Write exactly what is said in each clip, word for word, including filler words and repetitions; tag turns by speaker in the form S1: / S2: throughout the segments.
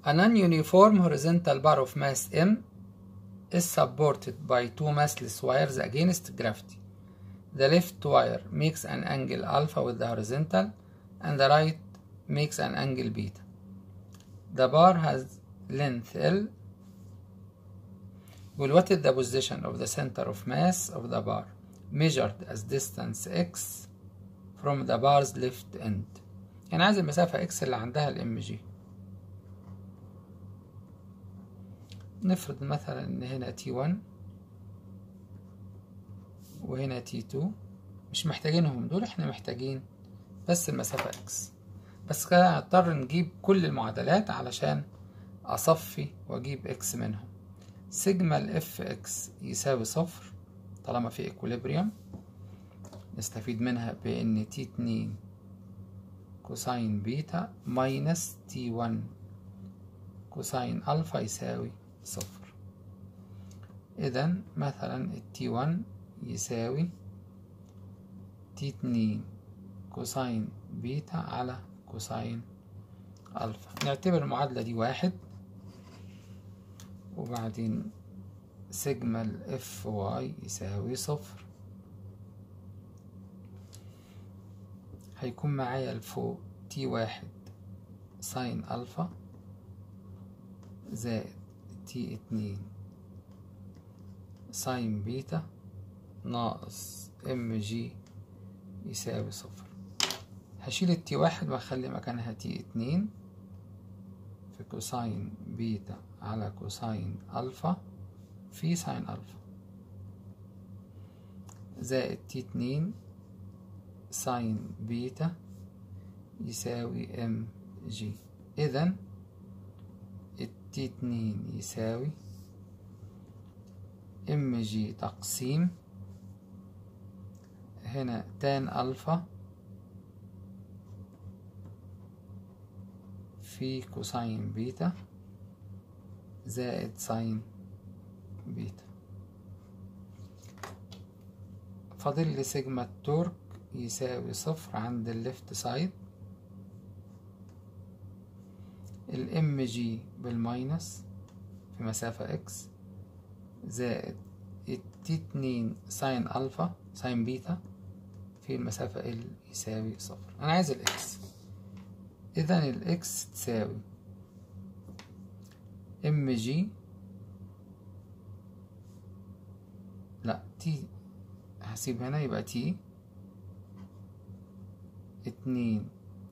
S1: A non-uniform horizontal bar of mass M is supported by two massless wires against gravity. The left wire makes an angle alpha with the horizontal and the right makes an angle beta. The bar has length L. Well, what is the position of the center of mass of the bar measured as distance x from the bar's left end؟ يعني عايز المسافة x اللي عندها الام جي. نفرض مثلا ان هنا تي واحد وهنا تي اتنين، مش محتاجينهم دول، احنا محتاجين بس المسافة x. بس كده هضطر نجيب كل المعادلات علشان اصفي واجيب x منهم. سيجما الاف اكس يساوي صفر طالما في اكوليبريم. نستفيد منها بان تي اتنين كوساين بيتا ماينس تي واحد كوساين الفا يساوي صفر. اذا مثلا التي واحد يساوي تي اتنين كوساين بيتا على كوساين الفا. نعتبر المعادلة دي واحد، وبعدين سيجما الاف واي يساوي صفر. هيكون معايا الفوق تي واحد ساين الفا زائد تي اتنين ساين بيتا ناقص ام جي يساوي صفر. هشيل التي واحد واخلي مكانها تي اتنين في كوساين بيتا على كوساين الفا في ساين الفا زائد تي اتنين ساين بيتا يساوي ام جي. اذا التي اتنين يساوي ام جي تقسيم هنا تان الفا في كوساين بيتا زائد ساين بيتا. فاضل لي سيجما التورك يساوي صفر عند الليفت سايد. الام جي بالماينس في مسافة اكس زائد التي اتنين ساين الفا ساين بيتا في المسافة ال يساوي صفر. انا عايز الاكس، اذا الاكس تساوي ام جي لا تي، هسيب هنا يبقى تي اتنين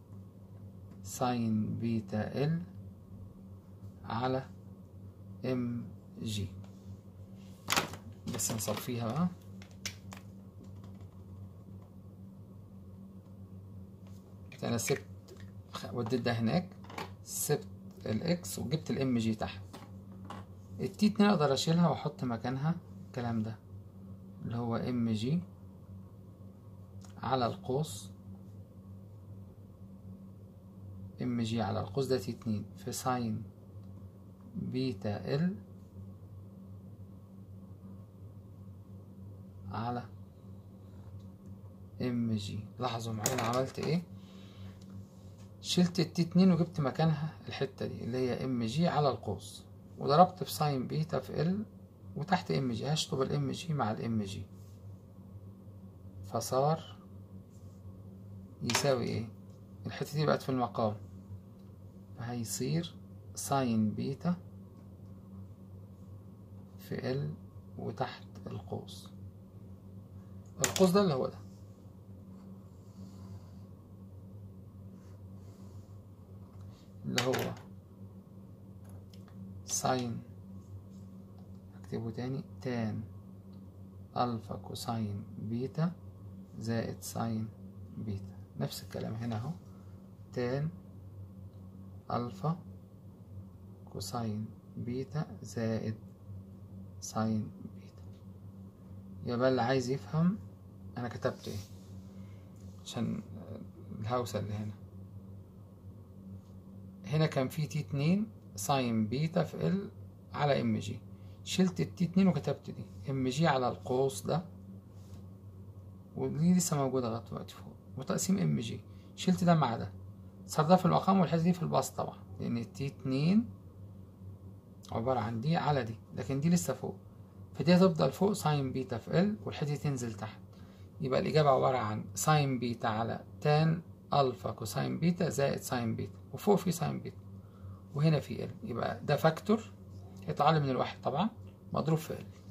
S1: ساين بيتا ال على ام جي. بس نصفيها بقى. انا سبت وديت ده هناك، سبت الاكس وجبت الام جي تحت. التي اتنين اقدر اشيلها واحط مكانها الكلام ده اللي هو ام جي على القوس، ام جي على القوس ده تي اتنين في ساين بيتا ال على ام جي. لاحظوا معايا انا عملت ايه، شلت التي اتنين وجبت مكانها الحتة دي اللي هي ام جي على القوس، وضربت في ساين بيتا في ال وتحت ام جي. هشطب الام جي مع الام جي فصار يساوي ايه، الحتة دي بقت في المقام فهيصير ساين بيتا في ال وتحت القوس. القوس ده اللي هو ده اللي هو ساين، اكتبه تاني، تان الفا كوساين بيتا زائد ساين بيتا. نفس الكلام هنا اهو، تان الفا كوساين بيتا زائد ساين بيتا. يبقى اللي عايز يفهم انا كتبت ايه عشان الهوسة اللي هنا. هنا كان في تي اتنين ساين بيتا في ال على ام جي، شلت التي اتنين وكتبت دي ام جي على القوس ده، ودي لسه موجودة لغاية دلوقتي فوق، وتقسيم ام جي. شلت ده مع ده، صار ده في المقام والحتة دي في البسط طبعا، لأن التي اتنين عبارة عن دي على دي، لكن دي لسه فوق، فدي هتفضل فوق ساين بيتا في ال والحتة تنزل تحت. يبقى الإجابة عبارة عن ساين بيتا على تان ألفا كوساين بيتا زائد ساين بيتا، وفوق في ساين بيتا وهنا في ال، يبقى ده فاكتور يطلع لي من الواحد طبعا مضروب في ال.